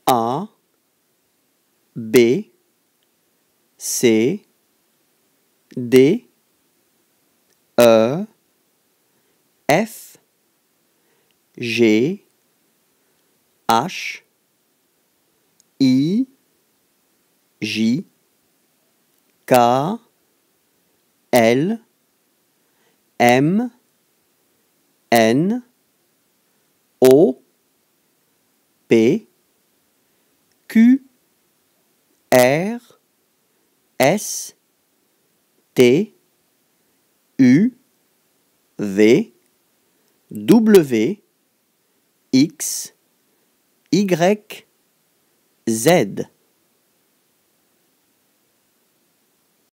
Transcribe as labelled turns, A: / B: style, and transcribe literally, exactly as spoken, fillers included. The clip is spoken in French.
A: A, B, C, D, E, F, G, H, I, J, K, L, M, N, O, P, Q, R, S, T, U, V, W, X, Y, Z.